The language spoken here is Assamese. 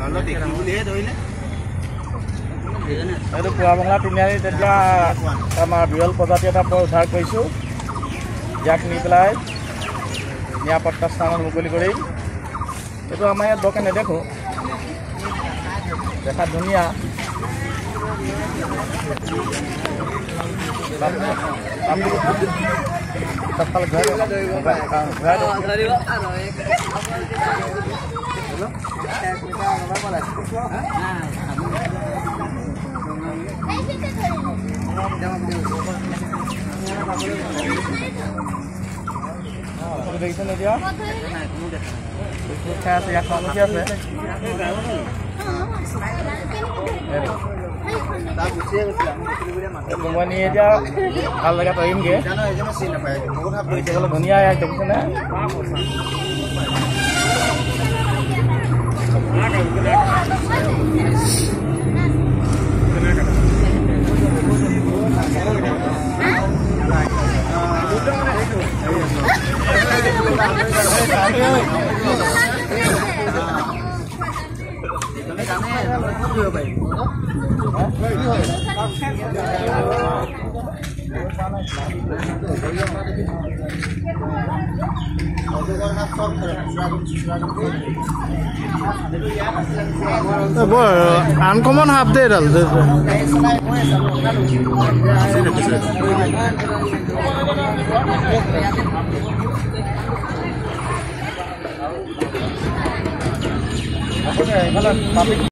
এইটো পুৱা বঙলা তিনিআলি তেতিয়া আমাৰ বিৰল প্ৰজাতি এটা উদ্ধাৰ কৰিছোঁ। ইয়াক নি পেলাই নিৰাপত্তা স্থানত মুকলি কৰিম। এইটো আমাৰ ইয়াত বৰকৈ নেদেখোঁ, দেখাত ধুনীয়া। দেখিছেন এতিয়া খাই আছে, ইয়াত খামুচি আছে। মই নি এতিয়া ভাল জেগাত আহিমগৈ। ধুনীয়া ইয়াক দেখিছেনে? আনকমন হাফ দে এডাল